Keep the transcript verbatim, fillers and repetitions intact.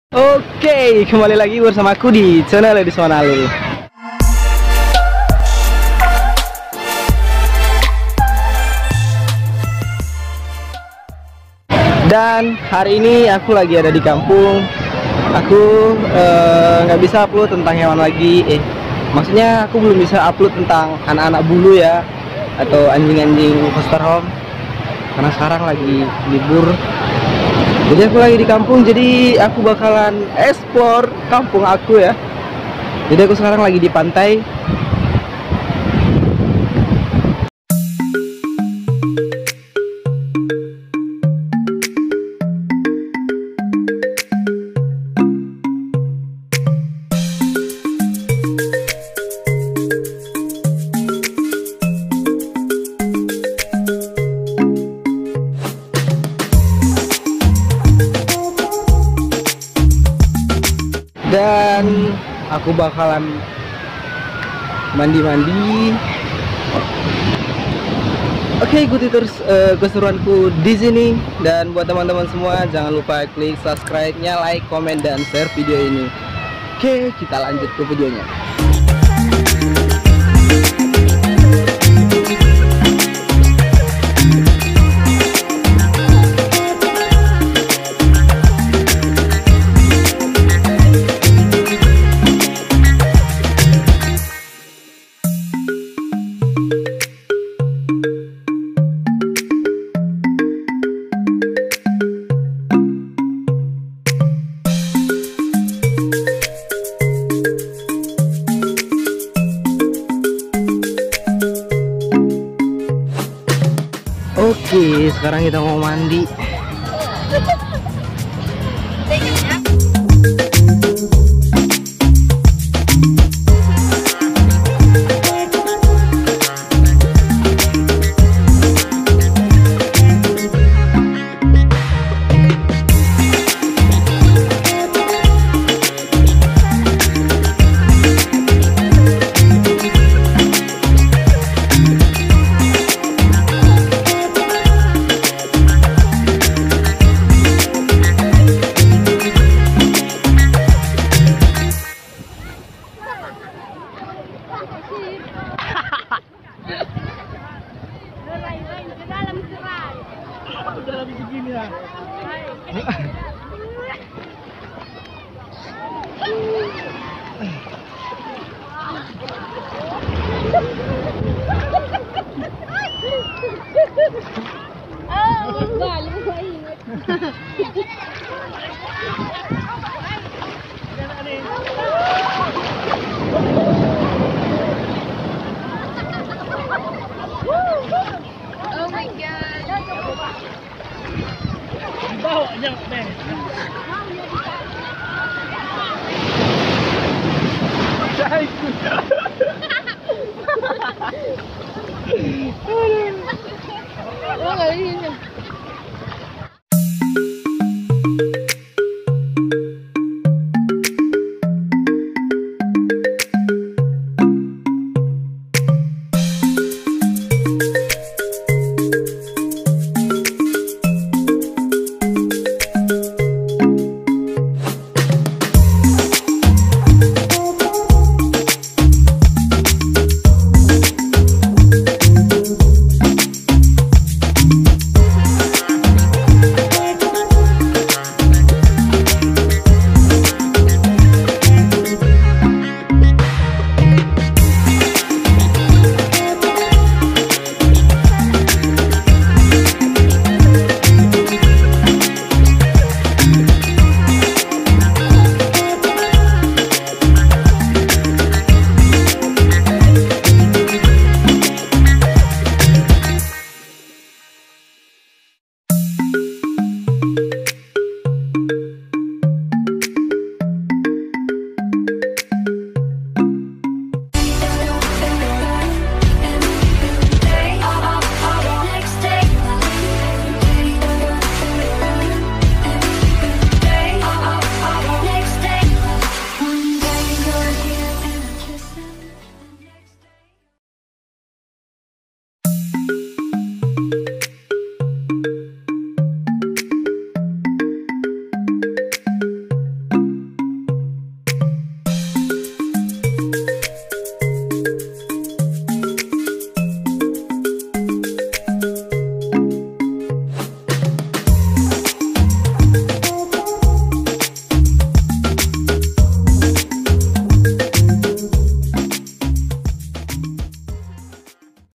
Oke, kembali lagi bersama aku di channel Edi Sonali. Dan hari ini aku lagi ada di kampung. Aku nggak uh, bisa upload tentang hewan lagi. Eh, maksudnya aku belum bisa upload tentang anak-anak bulu ya, atau anjing-anjing foster home, karena sekarang lagi libur. Jadi aku lagi di kampung, jadi aku bakalan explore kampung aku ya. Jadi aku sekarang lagi di pantai. Dan aku bakalan mandi-mandi. Oke, ikuti terus uh, keseruanku di sini. Dan buat teman-teman semua, jangan lupa klik subscribe-nya, like, komen, dan share video ini. Oke, kita lanjut ke videonya. Oke, sekarang kita mau mandi.